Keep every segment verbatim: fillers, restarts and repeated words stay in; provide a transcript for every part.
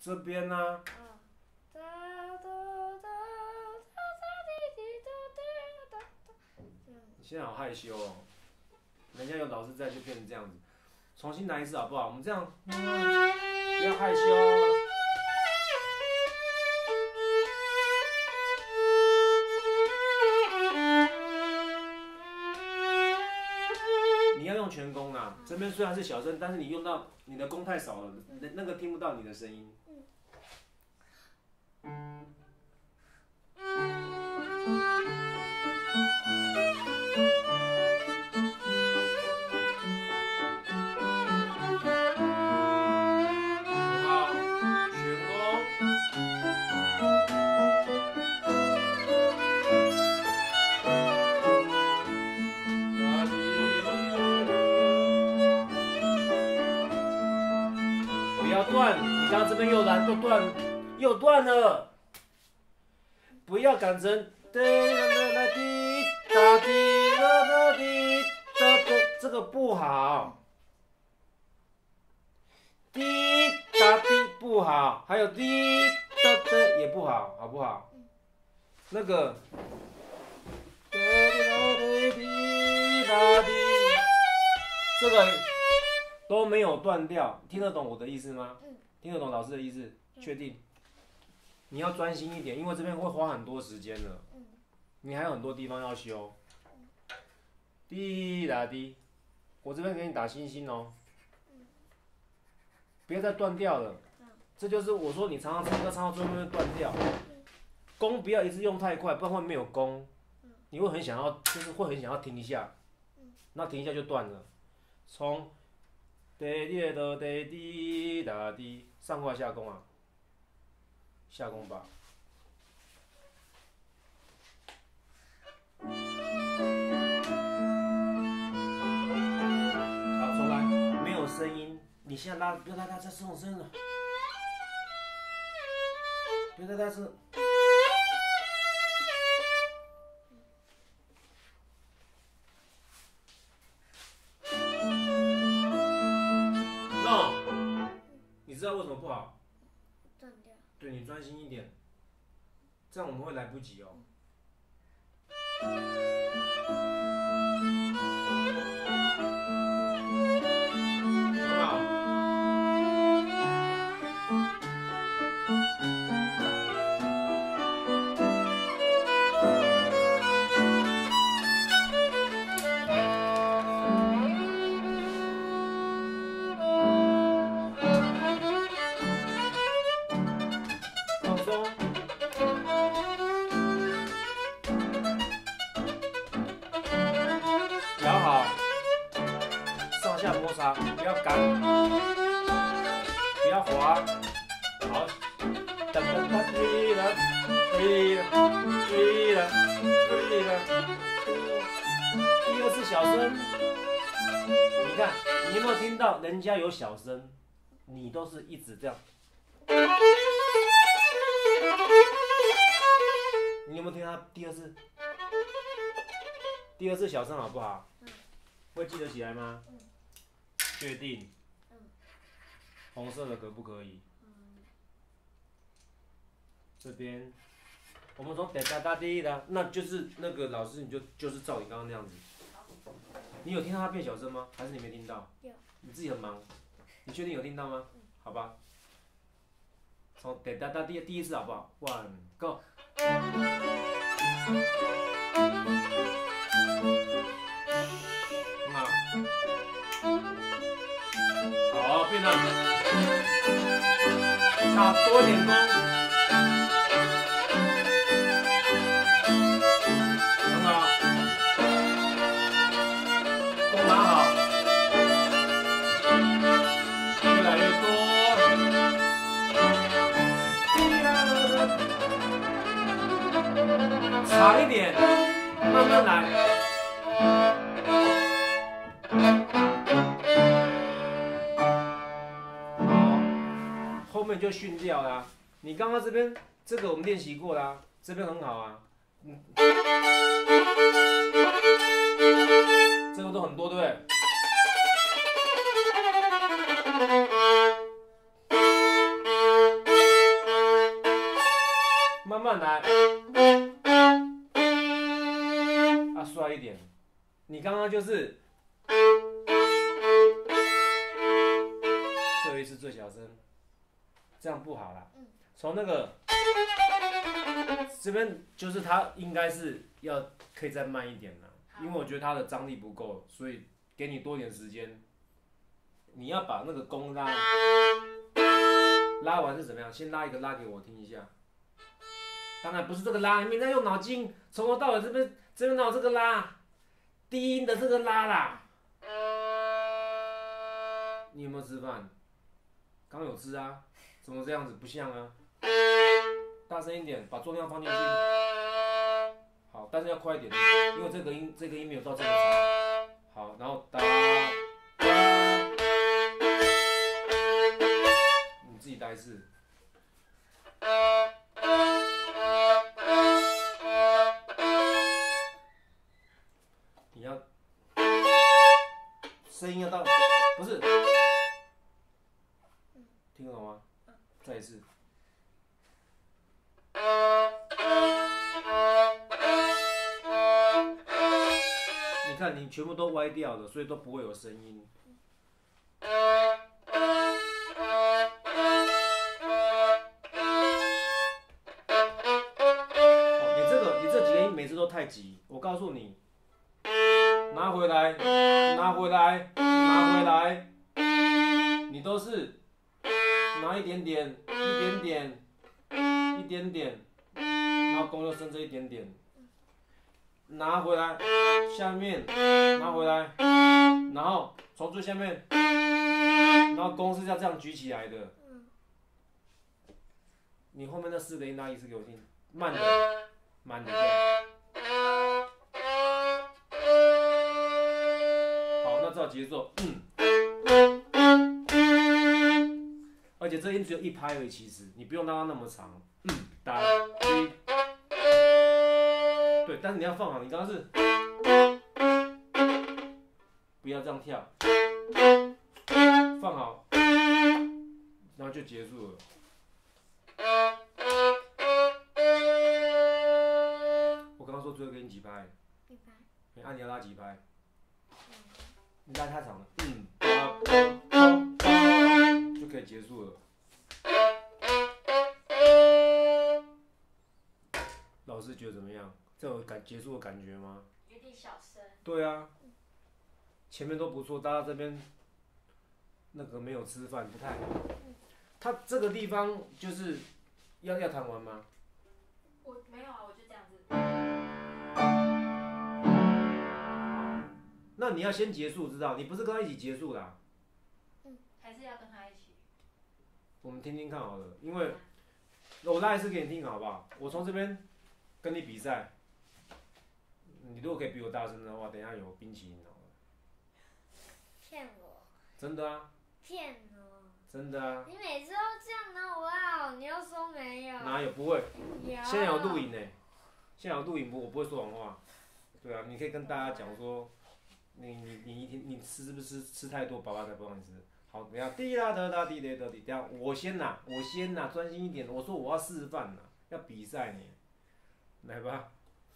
这边呢、啊？你现在好害羞哦，人家有老师在就变成这样子。重新来一次好不好？我们这样，嗯、不要害羞。你要用全弓啊！这边虽然是小声，但是你用到你的弓太少了，那个听不到你的声音。你刚刚这边又来又断，又断了，不要改成哒啦啦滴哒滴啦啦滴哒哒，这个不好。滴哒滴不好，还有滴哒哒也不好，好不好？那个哒滴滴哒滴，这个都没有断掉，听得懂我的意思吗？听得懂老师的意思？确定？你要专心一点，因为这边会花很多时间的。你还有很多地方要修。滴答滴，我这边给你打星星哦。不要再断掉了。这就是我说你常常唱歌唱到最后面会断掉。弓不要一直用太快，不然会没有弓。你会很想要，就是会很想要停一下，那停一下就断了。从滴滴答滴滴答滴，上弓还是下弓啊？下弓吧。好，重来，没有声音。你现在拉，不要拉大，这这种声了，不要再大声。你知道为什么不好？ 断掉。 对，你专心一点，这样我们会来不及哦。很好。不要赶，不要滑，好，噔噔噔，滴了，滴了，滴了，滴了，第二次小声，你看，你有没有听到人家有小声？你都是一直这样，你有没有听到第二次？第二次小声好不好？会记得起来吗？确定。红色的可不可以？这边，我们从哒哒哒滴的，那就是那个老师，你就就是照你刚刚那样子。你有听到他变小声吗？还是你没听到？ 有。 你自己很忙，你确定有听到吗？好吧。从哒哒哒滴第一次好不好 ？One go。很好。好，变了，差多一点弓，很好，弓拿好，越来越多，长一点，慢慢来。后面就训掉啦、啊。你刚刚这边这个我们练习过啦、啊，这边很好啊。嗯，这个都很多，对不对？ 慢慢来，啊，帅一点。你刚刚就是最后一次最小声，这样不好啦。从那个这边就是它应该是要可以再慢一点啦，因为我觉得它的张力不够，所以给你多点时间。你要把那个弓拉拉完是怎么样？先拉一个拉给我听一下。当然不是这个拉，你们在用脑筋，从头到尾这边这边哪有这个拉？低音的这个拉啦。你有没有吃饭？刚有吃啊，怎么这样子不像啊？大声一点，把重量放进去。好，但是要快一点，因为这个音这个音没有到这么长。好，然后哒哒，你自己带一次。你要声音要到，不是，听得懂吗？再一次。你看，你全部都歪掉了，所以都不会有声音。你这个，你这几个音每次都太急。我告诉你，拿回来，拿回来，拿回来，你都是拿一点点，一点点，一点点，然后弓又伸这一点点。拿回来，下面拿回来，然后从最下面，然后弓是要这样举起来的。你后面那四个音拉一次给我听，慢的，慢的这样。好，那照节奏，嗯。而且这音只有一拍而已，其实你不用拉到那么长，嗯，哒滴。对，但是你要放好，你刚刚是不要这样跳，放好，然后就结束了。我刚刚说最后给你几拍？一拍。你按你要拉几拍？你拉太长了，嗯，哒哒哒，就可以结束了。老师觉得怎么样？这有感结束的感觉吗？ 有点小声。 对啊，前面都不错，大家这边那个没有吃饭不太好。他这个地方就是要要弹完吗？ 我没有啊，我就这样子。 那你要先结束，知道？你不是跟他一起结束的、啊。 嗯，还是要跟他一起。 我们听听看好了，因为我拉一次给你听好不好？我从这边跟你比赛。你如果可以比我大声的话，等一下有冰淇淋好了。 骗我！ 真的啊。 骗我！ 真的啊。 你每次都这样拿我好，你又说没有。 哪有不会？ 有。 现在有录影呢，现在有录影，我不会说谎话。对啊，你可以跟大家讲说，你你你一天你吃是不是吃吃太多，爸爸才不让你吃。好，等一下滴啦哒哒滴滴哒滴，等一下我先呐，我先呐，专心一点。我说我要示范呐，要比赛呢，来吧。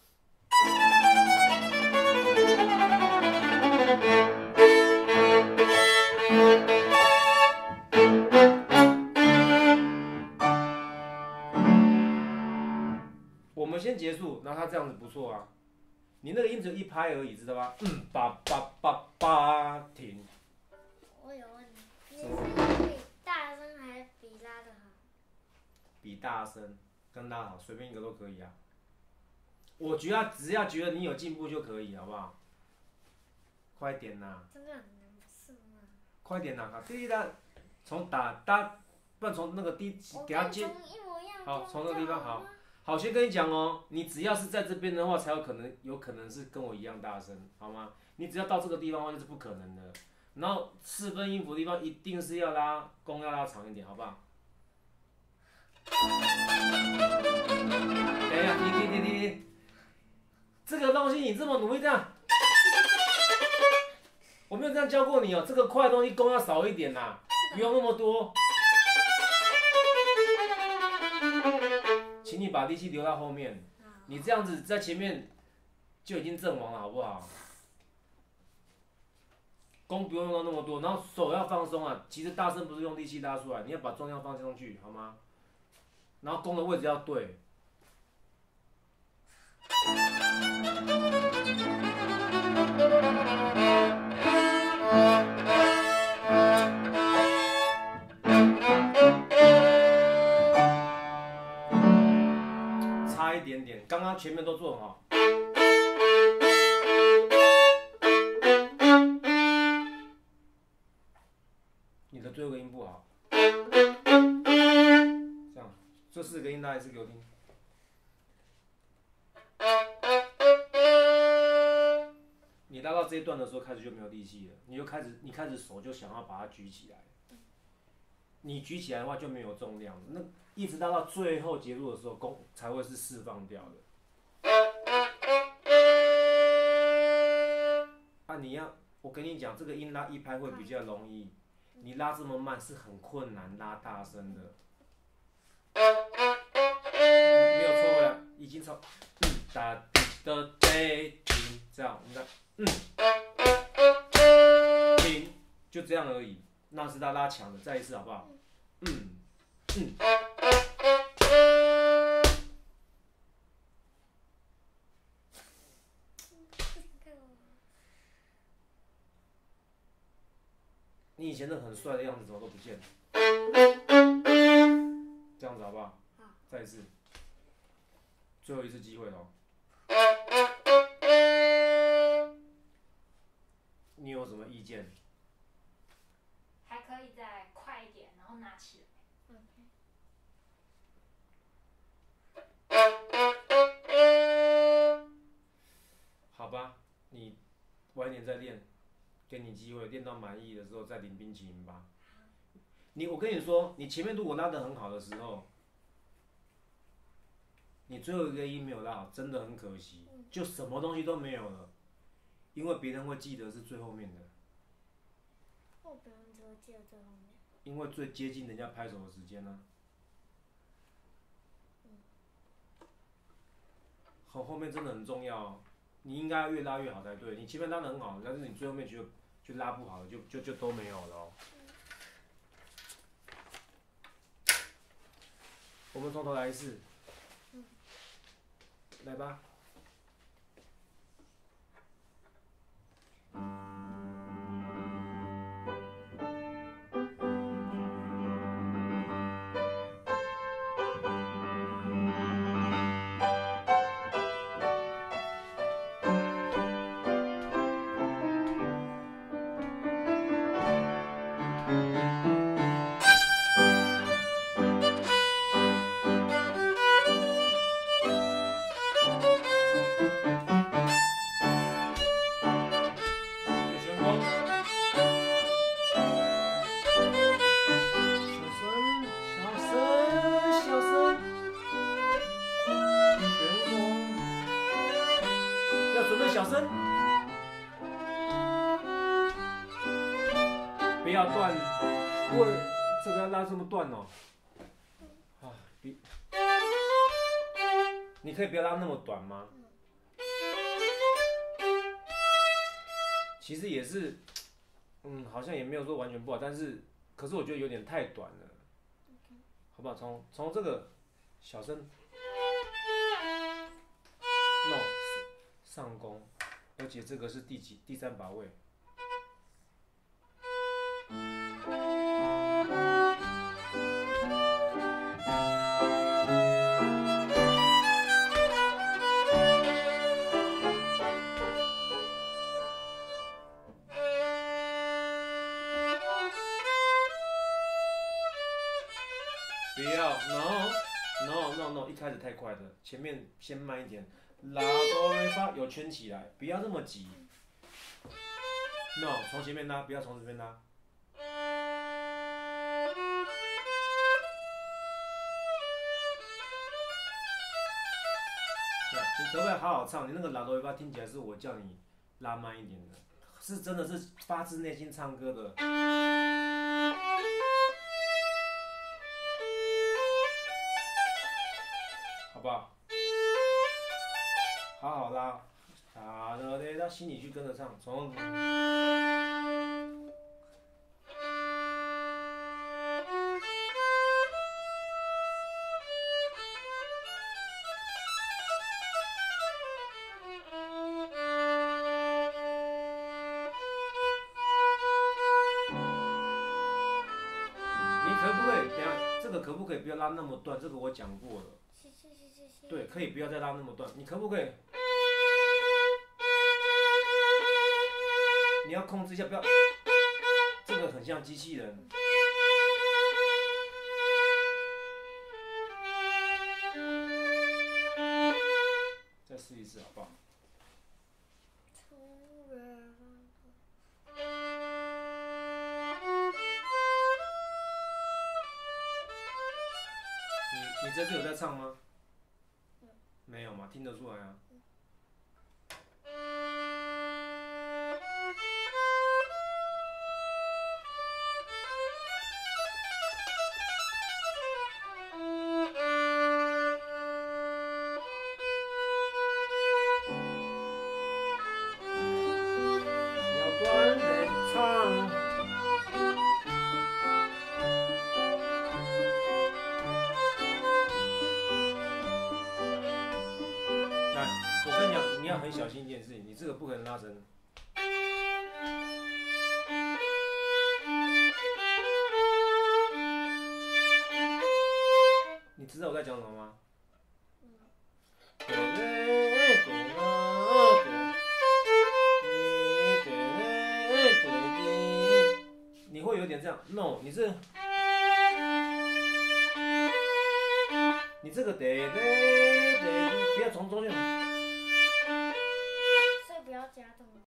我们先结束，然后他这样子不错啊。你那个音只有一拍而已，知道吧？嗯，叭叭叭叭，停。 我有问题，你是比大声还是比拉的好？ 比大声跟拉好，随便一个都可以啊。我觉得只要觉得你有进步就可以，好不好？快点呐！ 真的很难，是吗？ 快点呐！第一单，从打打，不然从那个低给他接。好，从那个地方好。好，先跟你讲哦，你只要是在这边的话，才有可能，有可能是跟我一样大声，好吗？你只要到这个地方的话，就是不可能的。然后四分音符的地方一定是要拉弓要拉长一点，好不好？等一下，停停停停停。这个东西你这么努力这样，我没有这样教过你哦。这个快的东西弓要少一点啦，不用那么多。请你把把力气留到后面。你这样子在前面就已经阵亡了，好不好？弓不用用到那么多，然后手要放松啊。其实大声不是用力气拉出来，你要把重量放上去，好吗？然后弓的位置要对。差一点点，刚刚前面都做很好。你的最后一个音不好，这样，这四个音大家一次给我听。你拉到这一段的时候，开始就没有力气了，你就开始，你开始手就想要把它举起来。你举起来的话就没有重量，那一直拉到最后结束的时候，弓才会是释放掉的。啊，你要，我跟你讲，这个音拉一拍会比较容易，你拉这么慢是很困难拉大声的。没有错了，已经超，嗯哒滴的滴停，这样，你看，嗯，停，就这样而已。那是他拉强的，再一次好不好？嗯嗯。你以前那很帅的样子怎么都不见了？这样子好不好？再一次，最后一次机会喽。你有什么意见？ 还可以再快一点，然后拿起来。 好吧，你晚一点再练，给你机会，练到满意的时候再领冰淇淋吧。你，我跟你说，你前面如果拉得很好的时候，你最后一个音没有拉好，真的很可惜，就什么东西都没有了，因为别人会记得是最后面的。 我别人只会记得最后面。 因为最接近人家拍手的时间呢、啊。后后面真的很重要、哦，你应该越拉越好才对。你前面拉得很好，但是你最后面就就拉不好了，就就就都没有了、哦。我们从头来一次，来吧。小声，不要断，喂，这个要拉这么断哦。啊，比，你可以不要拉那么短吗？其实也是，嗯，好像也没有说完全不好，但是，可是我觉得有点太短了，好不好？从从这个小声 ，no。上弓，而且这个是第几第三把位。不要 ，no no no no， 一开始太快了，前面先慢一点。拉哆瑞发有圈起来，不要这么急。No， 从前面拉，不要从这边拉。你可不可以好好唱？你那个拉哆瑞发听起来是我叫你拉慢一点的，是真的是发自内心唱歌的。好不不好？好好拉，哒哒哒哒，心里去跟着唱，从。可不可以？等下，这个可不可以不要拉那么断？这个我讲过了。对，可以不要再拉那么断。你可不可以？你要控制一下，不要。这个很像机器人。再试一次好不好？你这次有在唱吗？没有嘛，听得出来啊。要断的唱。你要很小心一件事情，你这个不可能拉成。你知道我在讲什么吗？你会有点这样 ，no， 你这，你这个得得得，不要从中间。 所以不要加重。